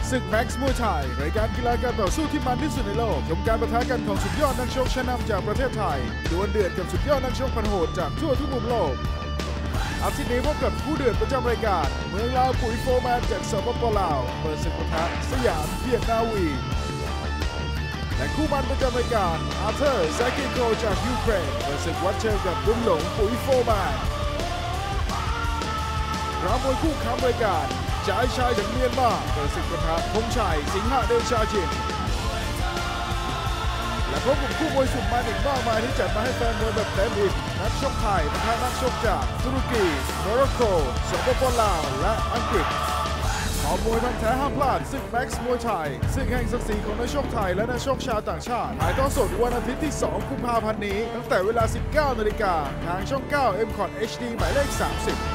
ศึกแม็กซ์มวยไทยรายการกีฬาการต่อสู้ที่มันที่สุดในโลกชมการประทะกันของสุดยอดนักชกชั้นนำจากประเทศไทยดวลเดือดกับสุดยอดนักชกพันโหดจากทั่วทุกมุมโลกอาทิตย์นี้พบกับคู่เดือดประจำรายการเมืองลาวปุ๋ยโฟร์แมนจากสปป.ลาวเปิดศึกปะทะสยามเวียดนาวีและคู่มันประจำรายการอาร์เธอร์แซกิโกจากยูเครนเปิดศึกวัดเชิงกับบุญหลงปุ๋ยโฟร์แมนรามวยคู่ค้ำรายการจ่ายชายจากเมียนมาเปิดศึกปะทะธงชัยสิงหเดชาจินและพบกับคู่มวยสุดมันอีกมากมายที่จัดมาให้แฟนมวยแบบเต็มอิ่มนักชกไทยปะทะนักชกจากตุรกีโมร็อกโกสปป.ลาวและอังกฤษขอมวยพันแท้ห้ามพลาดศึกแม็กซ์มวยไทยซึ่งแห่งศักดิ์ศรีของนักชกไทยและนักชกชาวต่างชาติถ่ายทอดสดวันอาทิตย์ที่ 2 กุมภาพันธ์นี้ตั้งแต่เวลา 19 นาฬิกาทางช่อง 9 M-KOT HD หมายเลข 30